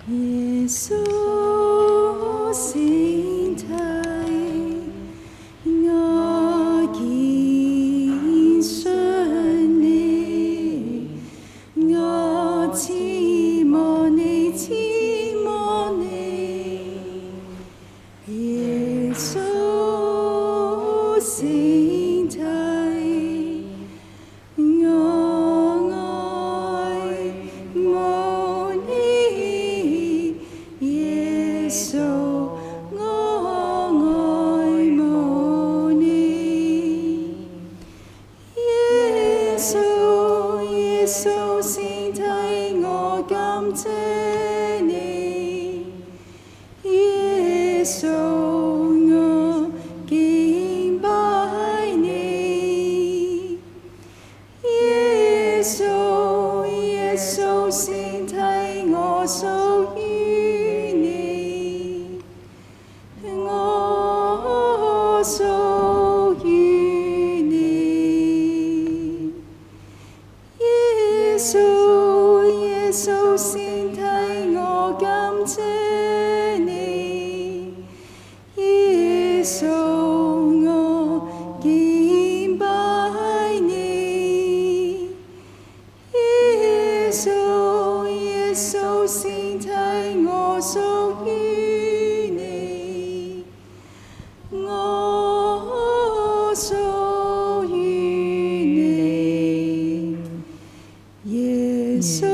耶穌聖體，我見信你，我痴慕你，痴慕你，耶穌聖體，我愛慕你，耶穌，我愛慕你，耶穌，耶穌聖體，我感謝你，耶穌，我敬拜你，耶穌，耶穌聖體，我屬於你，我屬於你，耶穌，耶穌聖體，我感謝你，耶穌，我敬拜你，耶穌，耶穌聖體，我屬於你，我屬於你，耶穌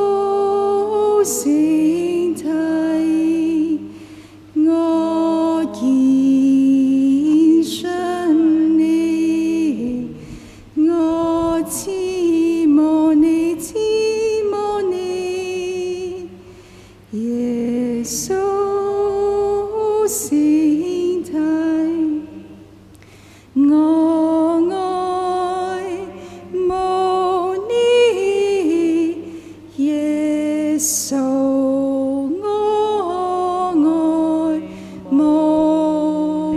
聖體，我見信你，我痴慕你，痴慕你，耶穌聖體，我愛慕你，耶穌，我愛慕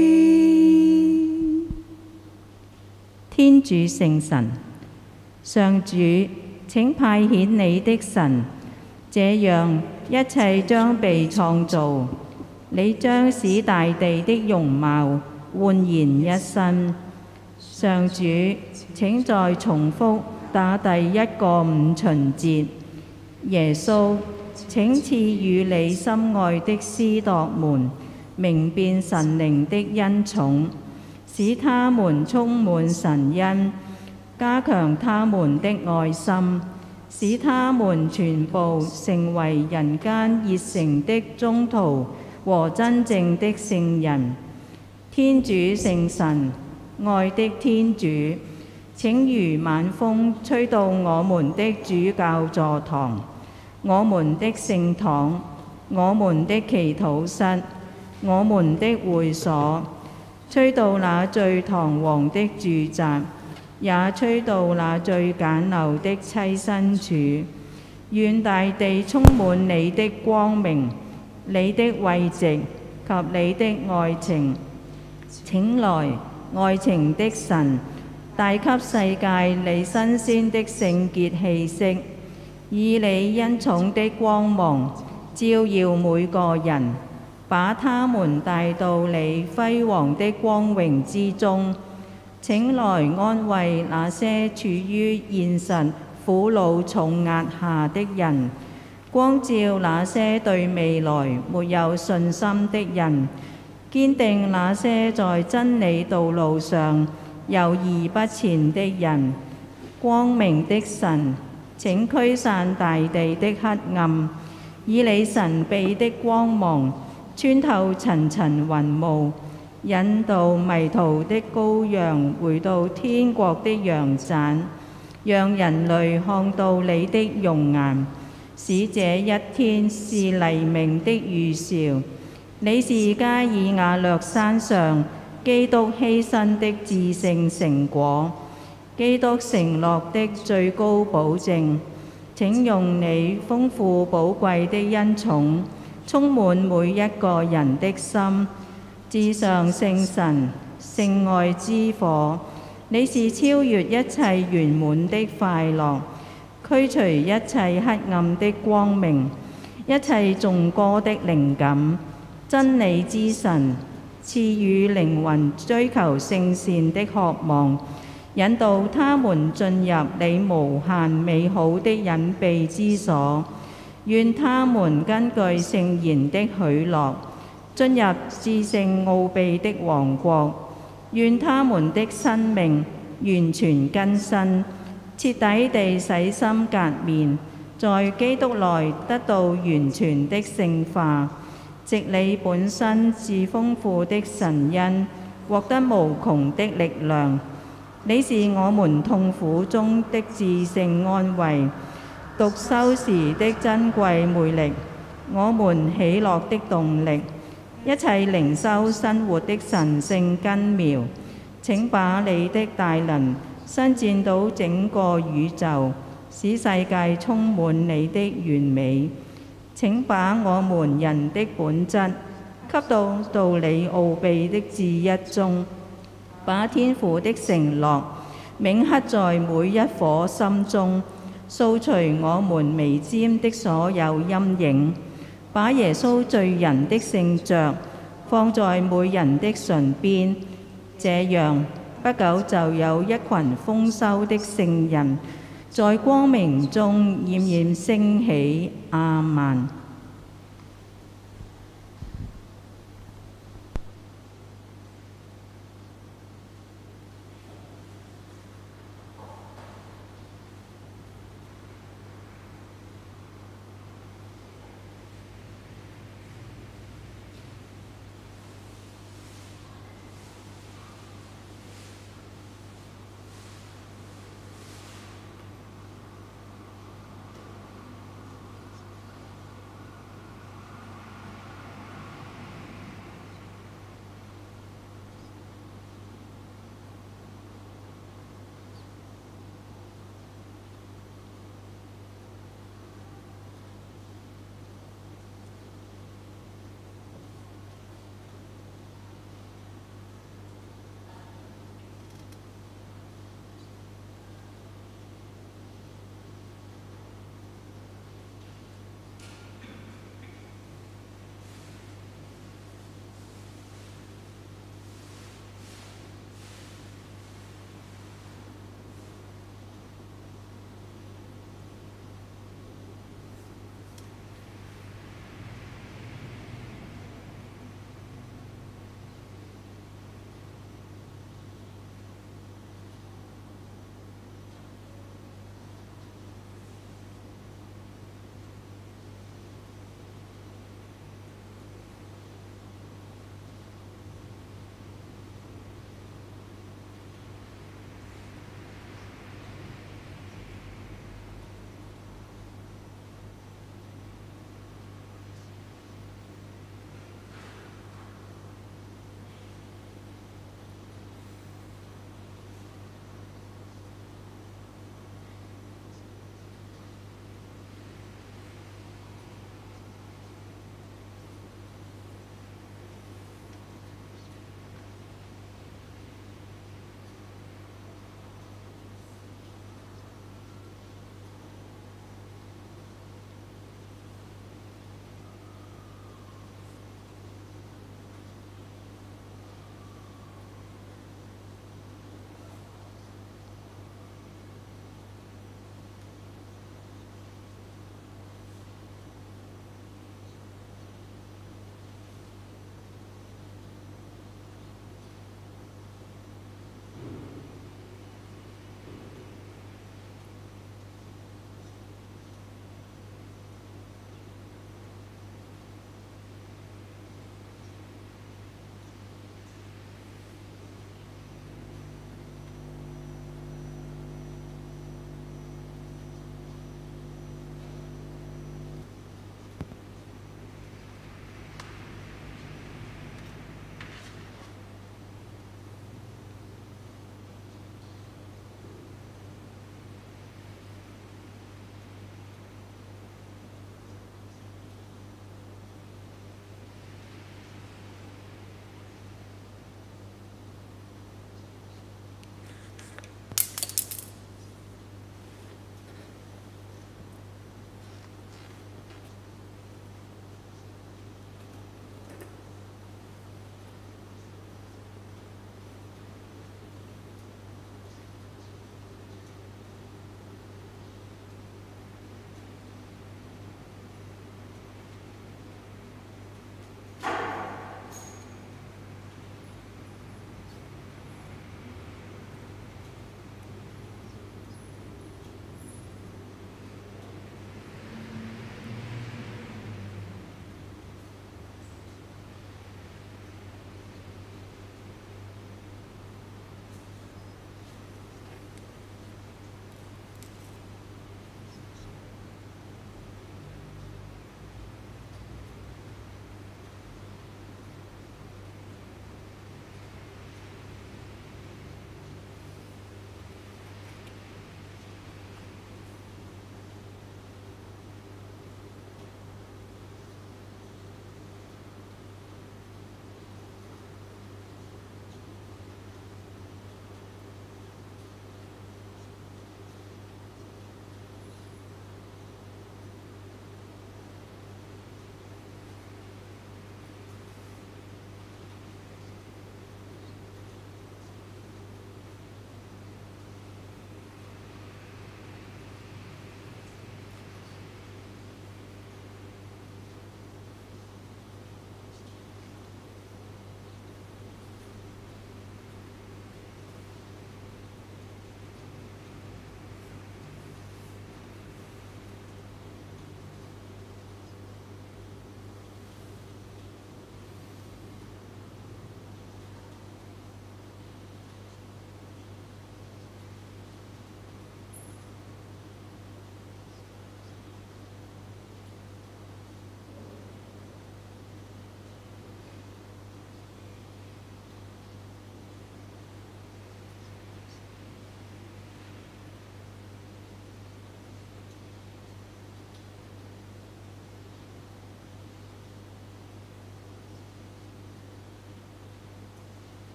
你。 天主聖神，上主，請派遣你的神，這樣一切將被創造。你將使大地的容貌煥然一新。上主，請再重複打第一個五旬節。耶穌，請賜予你心愛的司鐸們明辨神靈的恩寵，使他們充滿神恩，加強他們的愛心，使他們全部成為人間熱誠的宗徒和真正的聖人。天主聖神，愛的天主，請如晚風吹到我們的主教座堂、我們的聖堂、我們的祈禱室、我們的會所，吹到那最堂皇的住宅，也吹到那最簡陋的棲身處。願大地充滿你的光明、你的慰藉及你的愛情。請來，愛情的神，帶給世界你新鮮的聖潔氣息，以你恩寵的光芒照耀每個人，把他們帶到你輝煌的光榮之中。請來安慰那些處於現實苦惱重壓下的人，光照那些對未來沒有信心的人，堅定那些在真理道路上猶豫不前的人。光明的神，請驅散大地的黑暗，以你神秘的光芒穿透層層雲霧，引導迷途的羔羊回到天國的羊棧，讓人類看到你的容顏，使這一天是黎明的預兆。你是加爾瓦略山上基督犧牲的至聖成果，基督承諾的最高保證。請用你豐富寶貴的恩寵，充滿每一個人的心。至上聖神，聖愛之火，你是超越一切圓滿的快樂，驅除一切黑暗的光明， 一切頌歌的靈感，真理之神，賜予靈魂追求聖善的渴望，引導他們進入你無限美好的隱秘之所。願他們根據聖言的許諾，進入至聖奧秘的王國。願他們的生命完全更新，徹底地洗心革面，在基督內得到完全的聖化，藉你本身至豐富的神恩，獲得無窮的力量。你是我們痛苦中的至聖安慰，獨修時的珍貴魅力，我們喜樂的動力，一切靈修生活的神聖根苗。請把你的大能伸展到整個宇宙，使世界充滿你的完美。請把我們人的本質給到你奧秘的至一中，把天父的承諾銘刻在每一顆心中，掃除我們眉尖的所有陰影，把耶穌罪人的聖像放在每人的唇邊。這樣，不久就有一群豐收的聖人，在光明中冉冉升起。阿們。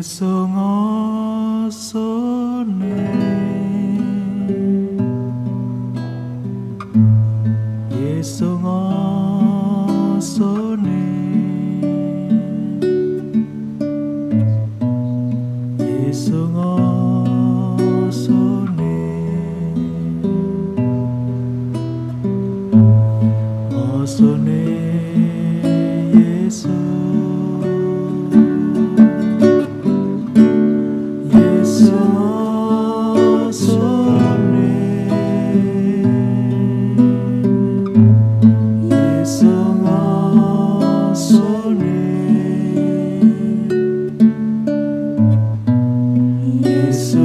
예수 어서네 예수 어서네 예수 어서네 어서네 예수 예수 어서네 예수 어서네 예수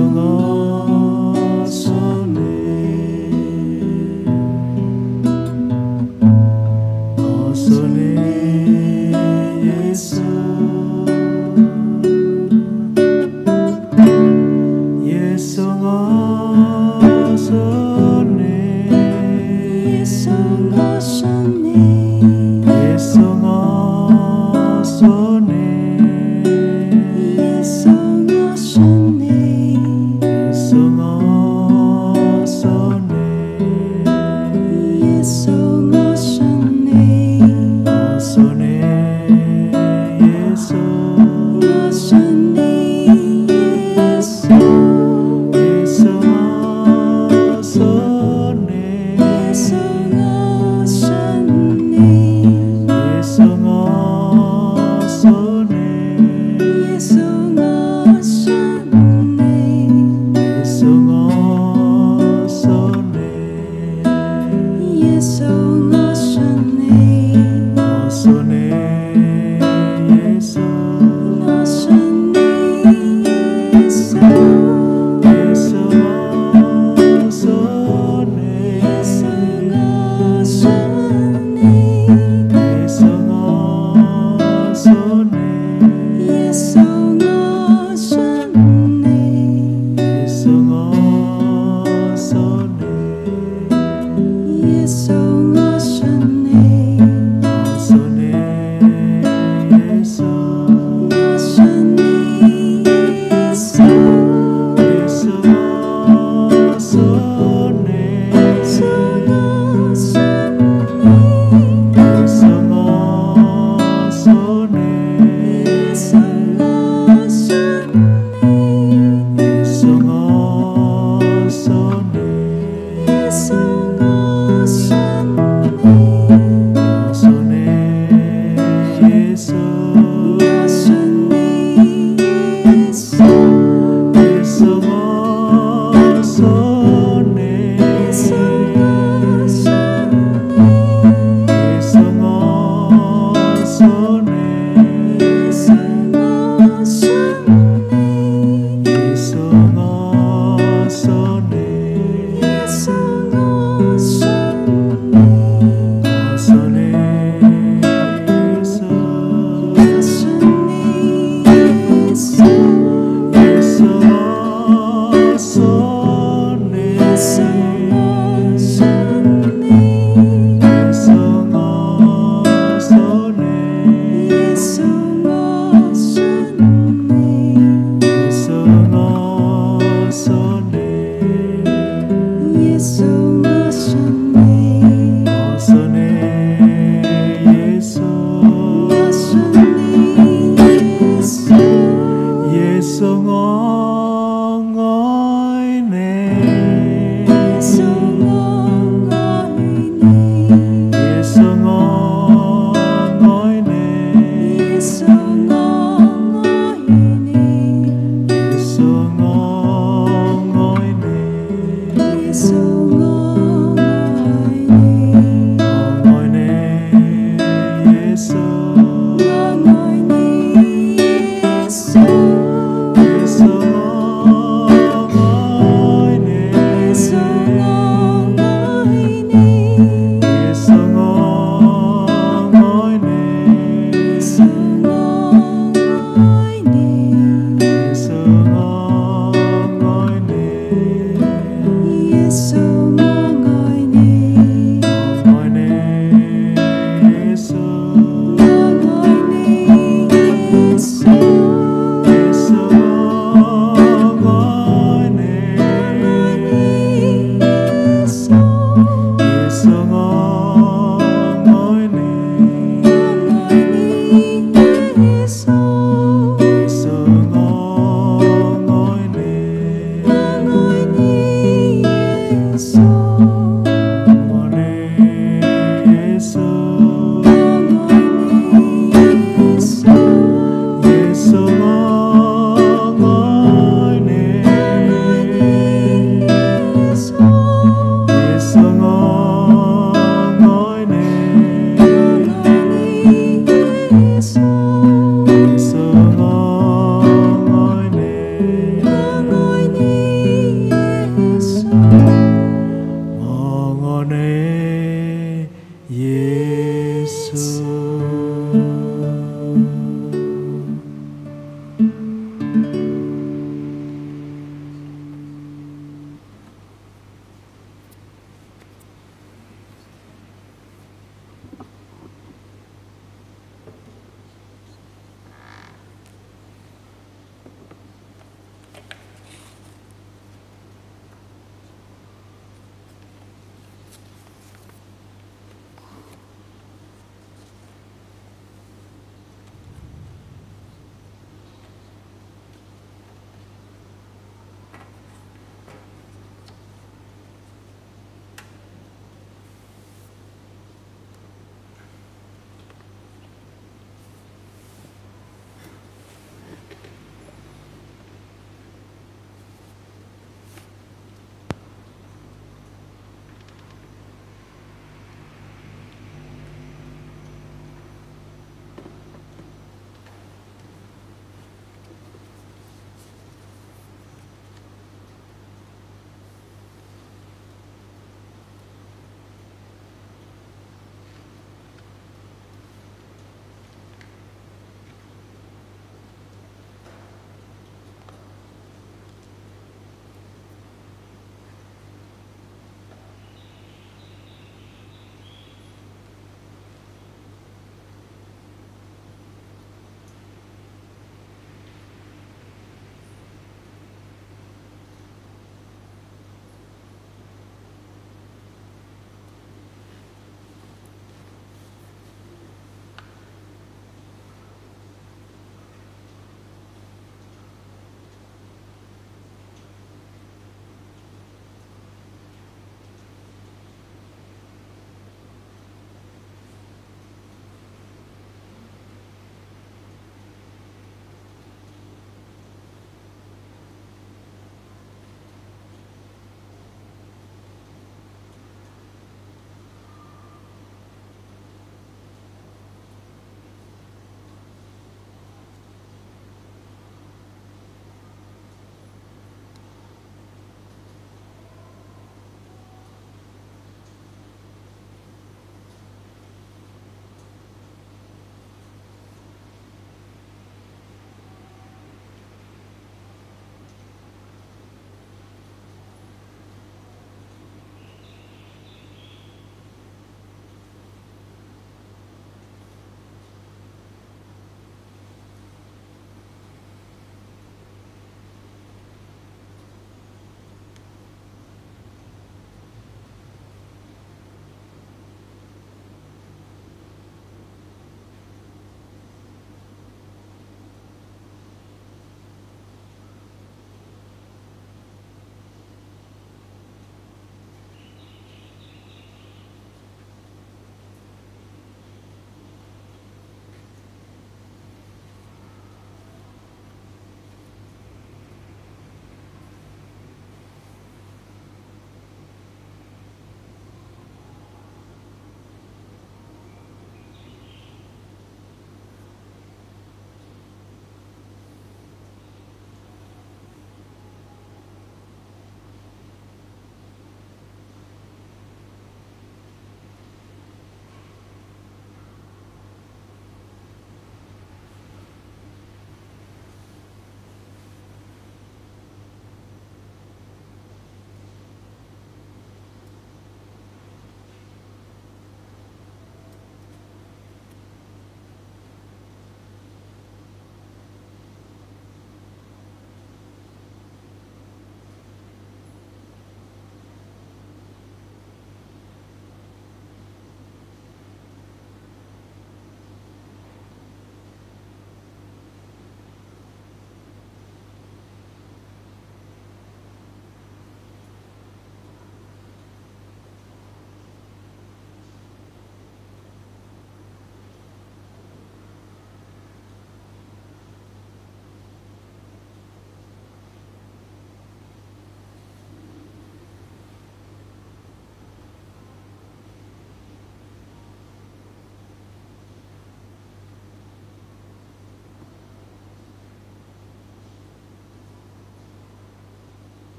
어서네 어서네 예수 예수 어서네 예수 어서네 예수 어서네 예수 어서네 예수 어서네 예수 어서네 어서네 예수 어서네 예수 예수 어서네 예수 어서네 예수 어서네 예수 어서네 예수 어서네 예수 어서네 어서네 예수 어서네 예수 예수 어서네 예수 어서네 예수 어서네 예수 어서네 예수 어서네 예수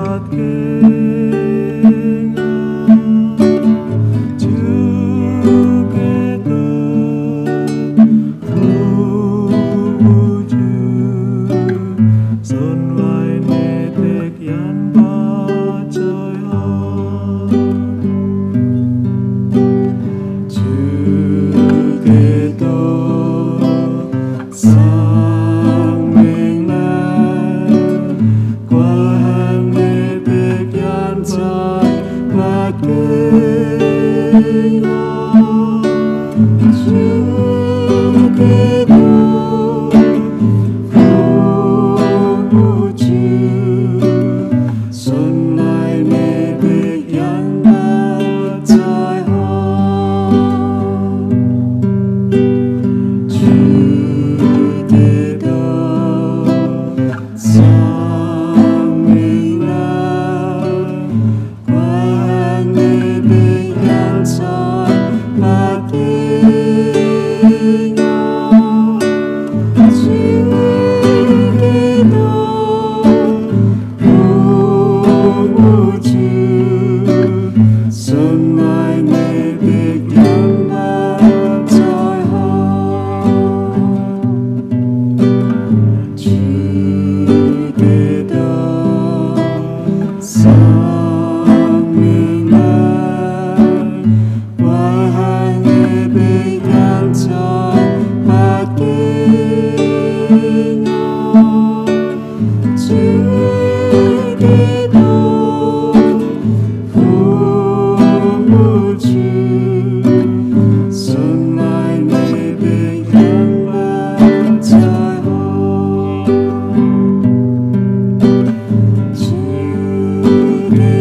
주께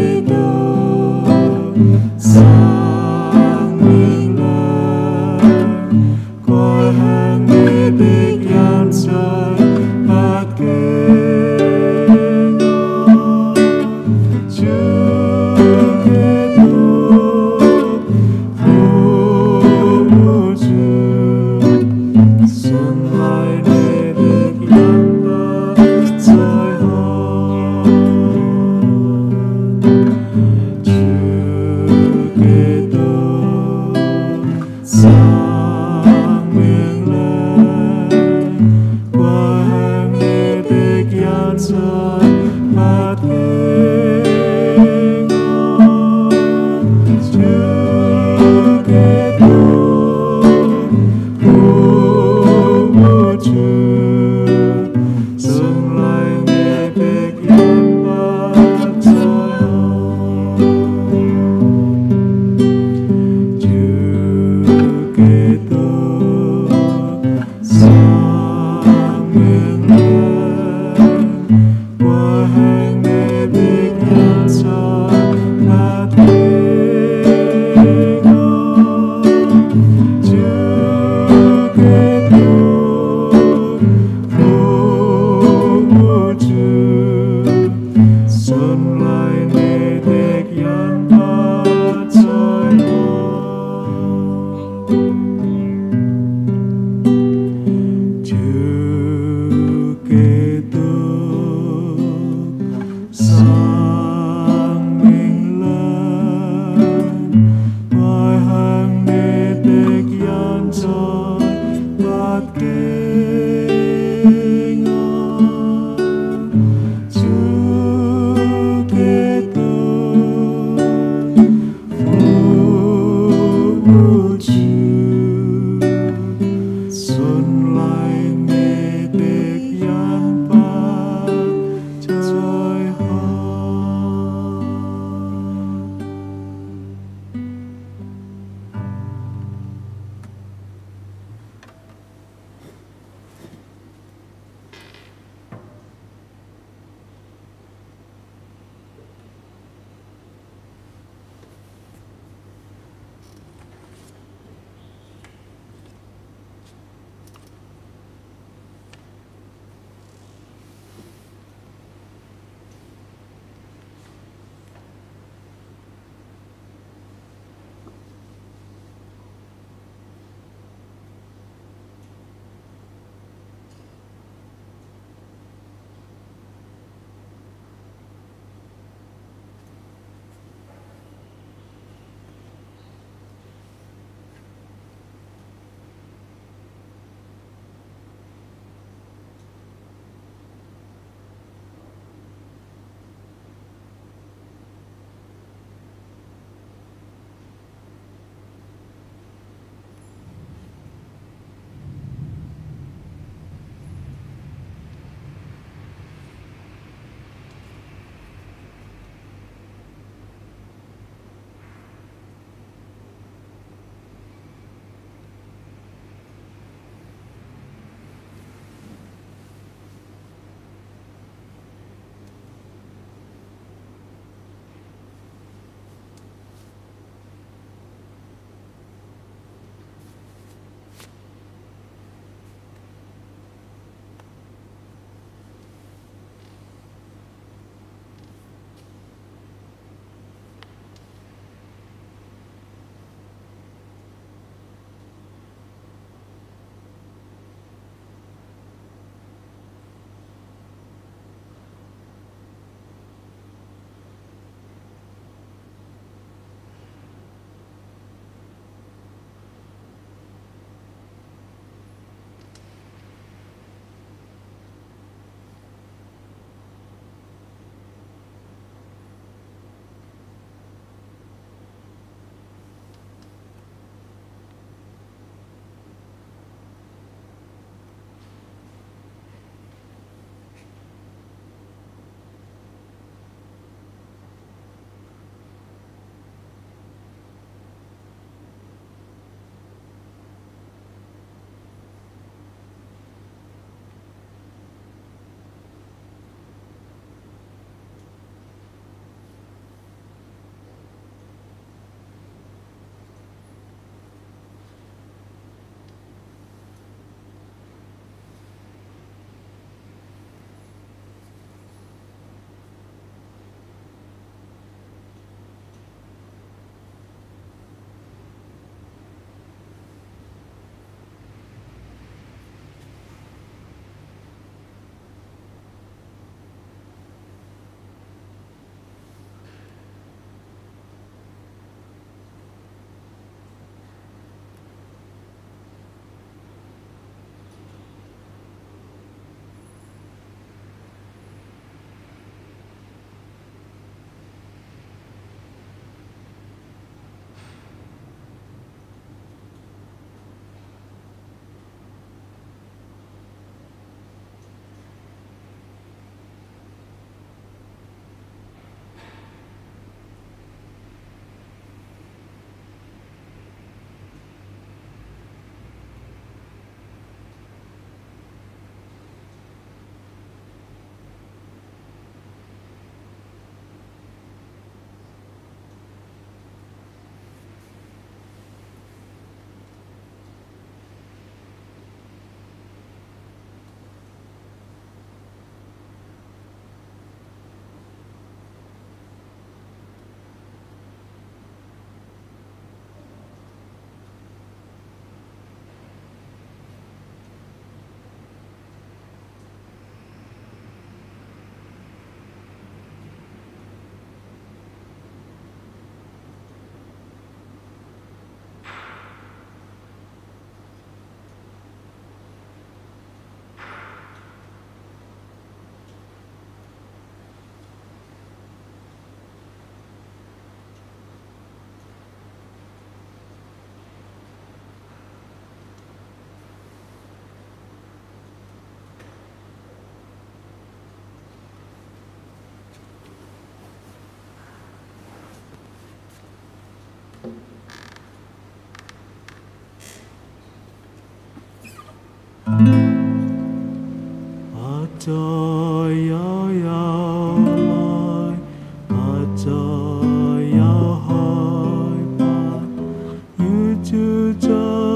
再有憂慮，不再有害怕，要住在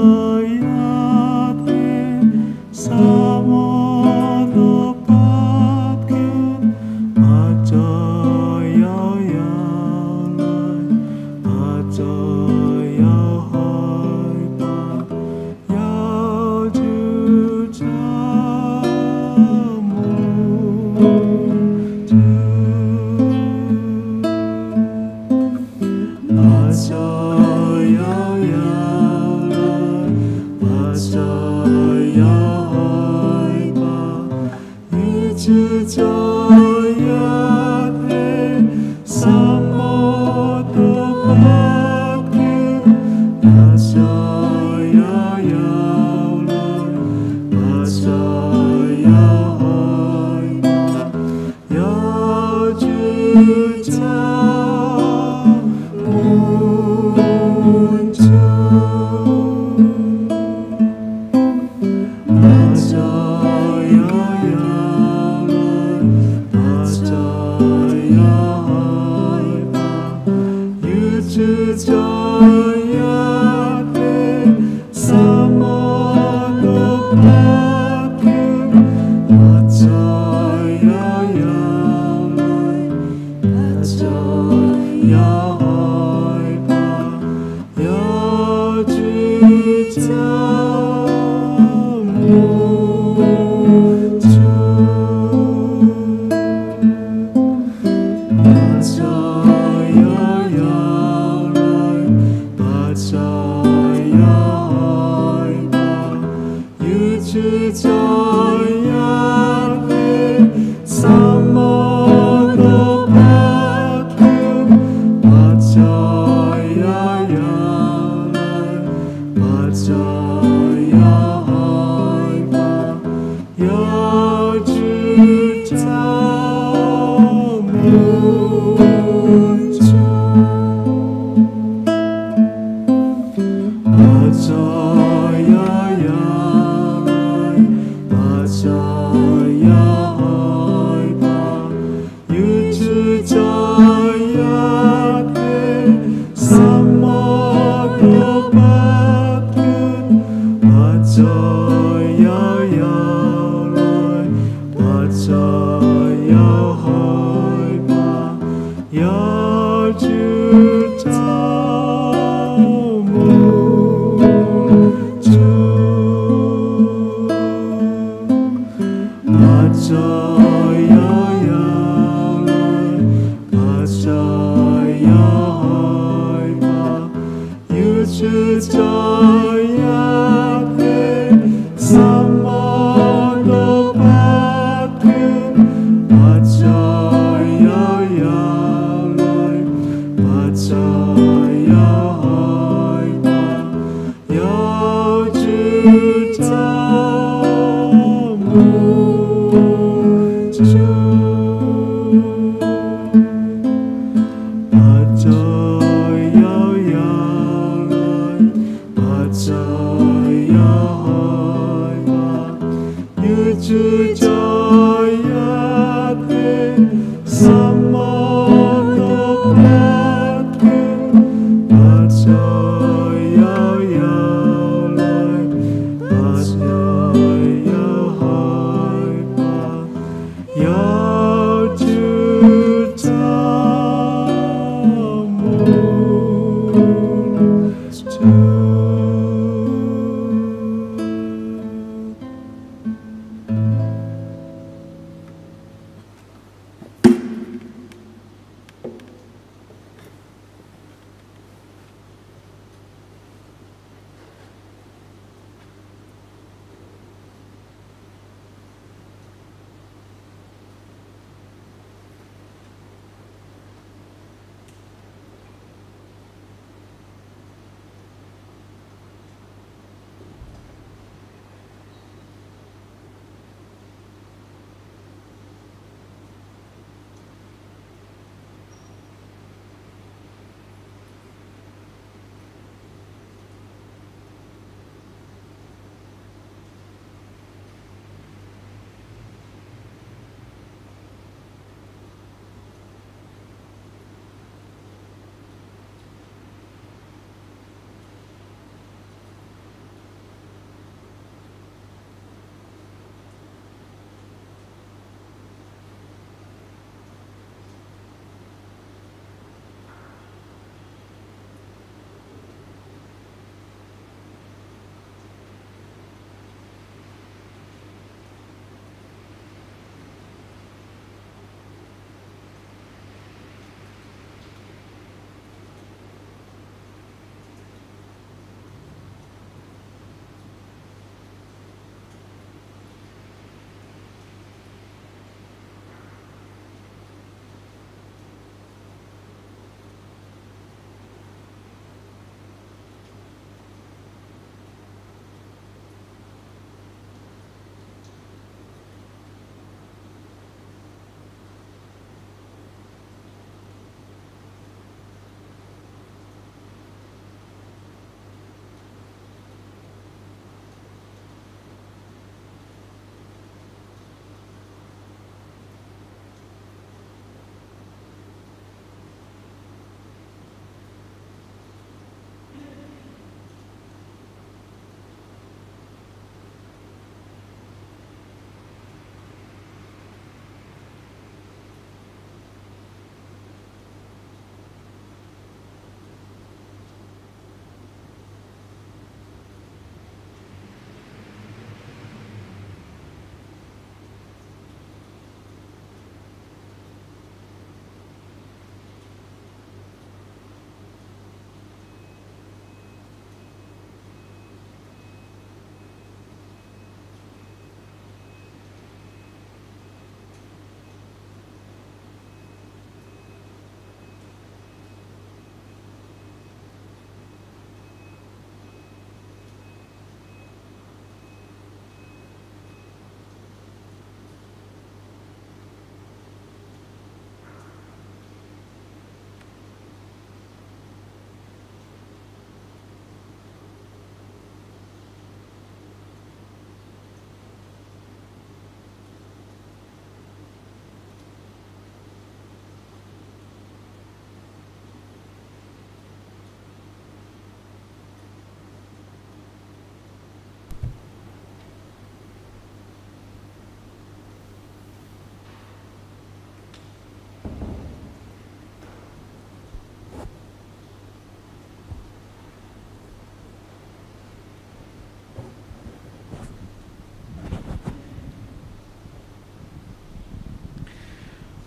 一起，什麼都不驚，不再有憂慮，不再有害怕，有主掌門住，不再有憂慮，不再有害怕，與主在一起，什麼都不驚，不再有憂慮，不再有害怕，有主掌門住，不再有憂慮，不再有害怕，與主在一起，什麼都不驚，不再有憂慮，不再有害怕，有主掌門住，不再有憂慮，不再有害怕，與主在一起，什麼都不驚，不再有憂慮，不再有害怕，有主掌門住，不再有憂慮，不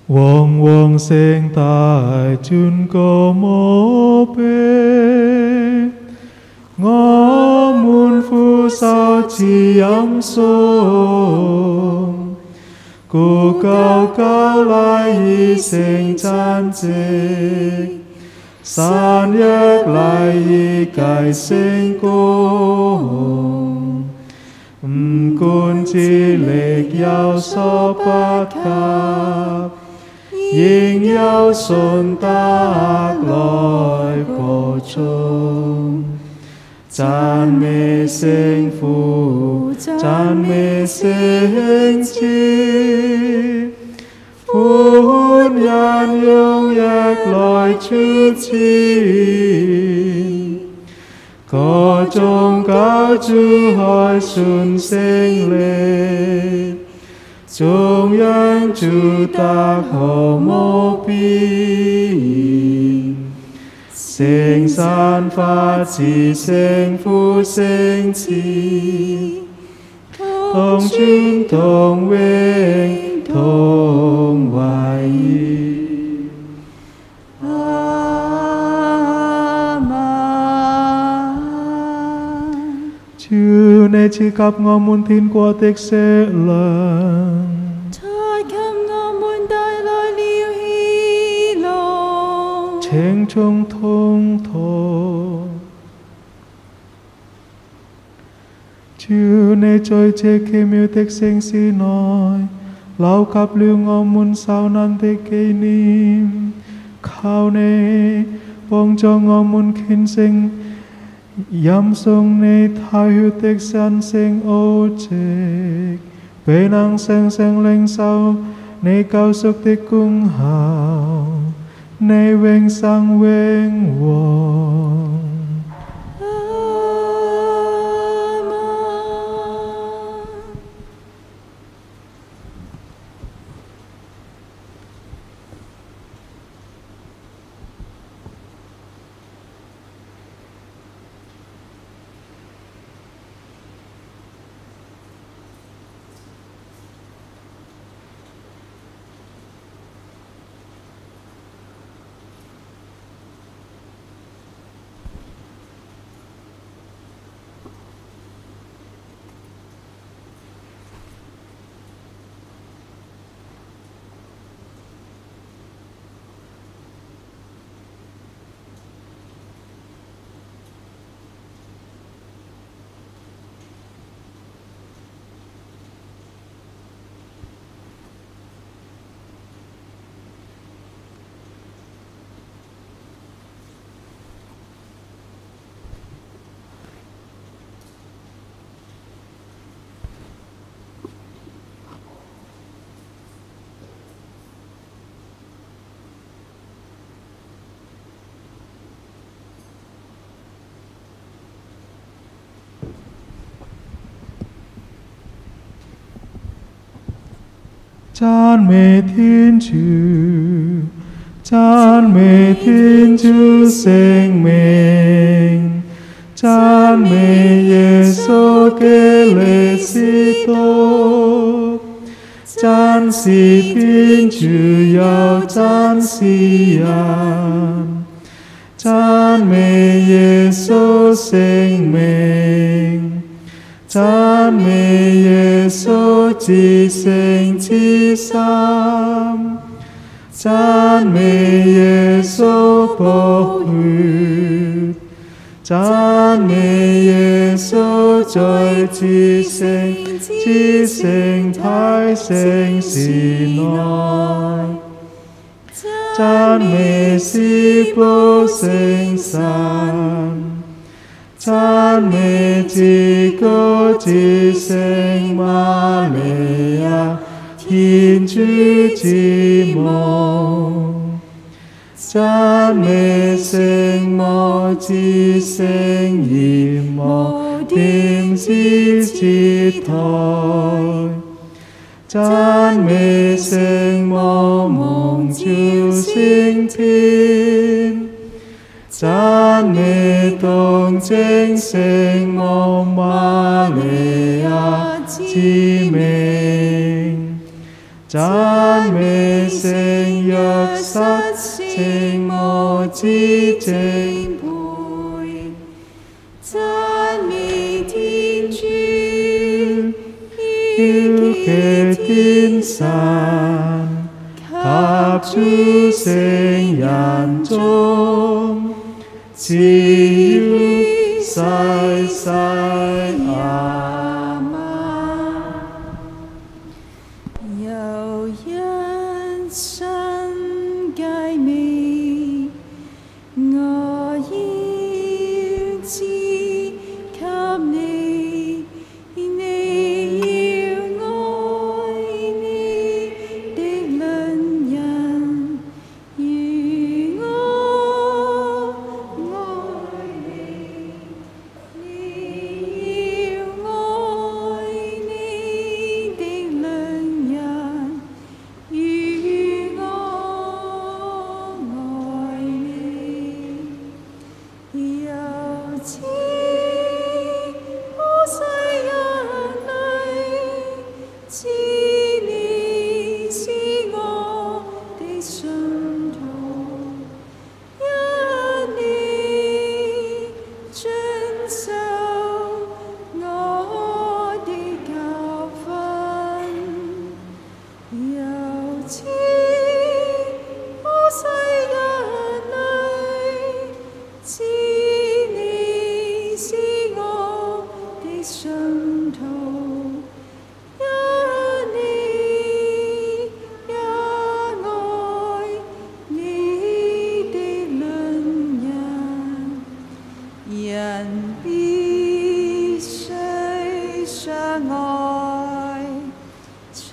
往往聖大尊個無比，我們父受慈飲送，故救救禮儀成讚值，散約禮儀計成功，五官之力有所不及，應有信德來補充。讚美聖父，讚美聖子，歡欣踴躍來主前，歌頌救主開信聖靈，頌揚主德好無邊。聖神發自聖父聖子，同尊同榮同懷疑。 阿們。 主，你賜給我們天國的食糧，請眾同禱。主，你在這奇妙的聖事內，留給了我們受難的紀念，求你幫助我們虔誠飲頌你體血的神聖奧蹟，並能誠誠領受你救贖的功效。你永生永王。讚美天主，讚美天主聖名，讚美耶穌基利斯督，讚示天主又讚示人，讚美耶穌聖名，讚美耶穌至聖至深，讚美耶穌寶血，讚美耶穌在至聖至聖體聖事內，讚美司寶聖神，讚美至高至聖瑪利亞，天主之母，讚美聖母至聖賢母，點子之胎，讚美聖母蒙召升天，讚美東正聖母瑪利亞之名，讚美聖約瑟聖母之正配，讚美天主，要嘅天神，及諸聖人中，至於世世阿們。 有一生佳美，我要賜給你，你要愛你的鄰人，如我愛你。你要愛你的鄰人，如我愛你。由此普世人類，知你是我的信徒，因你遵守我的教訓。由此普世人類，知你是我的信徒，因你也愛你的鄰人。人必須相愛，除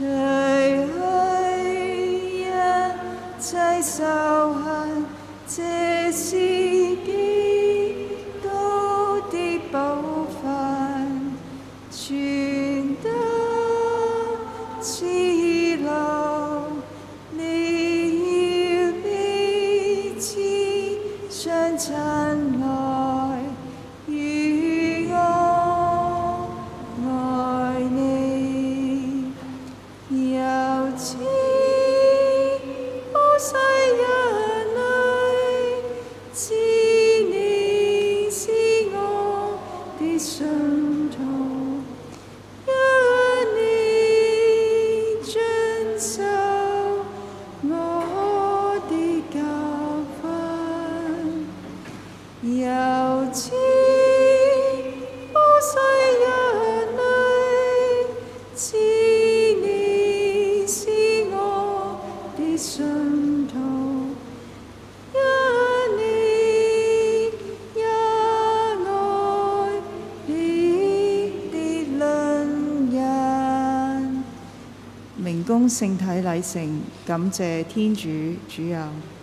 去一切仇恨，這是基督的寶訓，傳得之路，你要彼此相親來，如我愛你。由此普世人類，知你是我的信徒，因你遵守我的教訓。由此普世人類，知你是我的信徒，因你也愛你的鄰人。明供聖體禮成，感謝天主主佑。